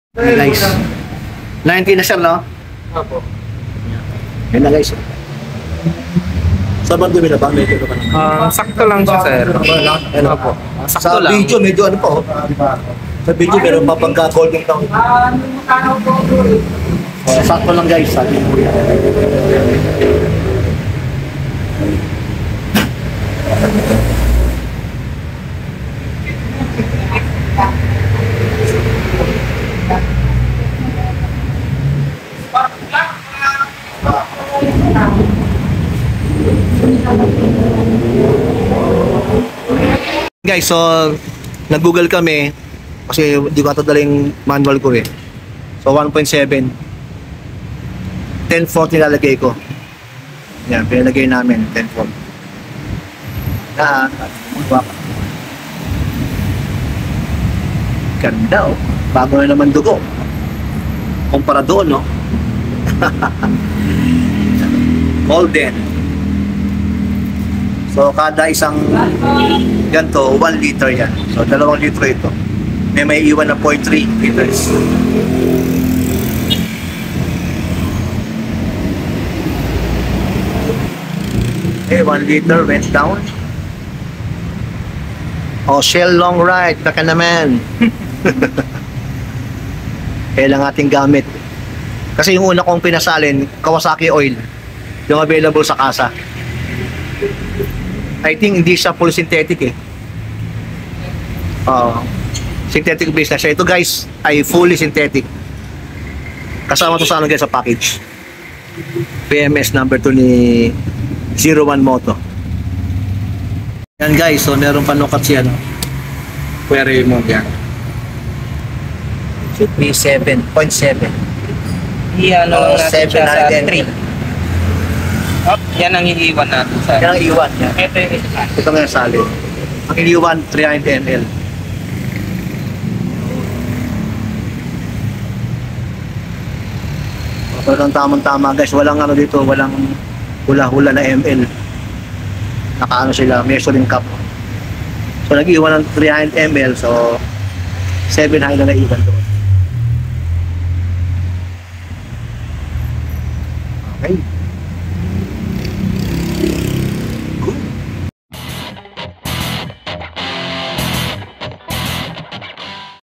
Guys, 90 na sir, no? Opo. Yan na guys. Sa bandumi na ba? Medyo naman. Sakto lang siya, sir. Ano po? Sakto Sa lang. video, medyo ano po. Sa video, meron pa pagka-golden town. Sakto lang guys, sabi mo yan. Guys, so nag-google kami kasi di ko atadala yung manual ko eh. So 1.7 1040 nilalagay ko. Yan, pinalagay namin 1040. Ganda oh. Bago na naman dugo. Kumpara doon, no? Golden. So kada isang ganito, 1 liter yan. So 2 litro ito. May iwan na 0.3 liters. Okay, 1 liter went down. Oh, Shell long ride, baka naman. Kailang ating gamit. Kasi yung una kong pinasalin, Kawasaki oil. Yung available sa kasa. I think hindi siya full synthetic eh. Synthetic base na siya. Ito guys ay fully synthetic. Kasama to sa ano guys sa package. PMS number 2 ni 01 Moto. Yan guys, so meron pa nukat siya no. Query mo yan. Should be 7.7. Iyan lang natin siya sa 700. 3. Yan ang iiwan natin sa... Yan ang iwan yan. Ito yung isa. Ito nga yung salin. Ang iniwan 300 ml. Walang tamang-tama guys, walang ano dito, walang hula-hula na ml. Nakaano sila, measuring cup. So nag-iwan ng 300 ml, so 700 na naiwan doon.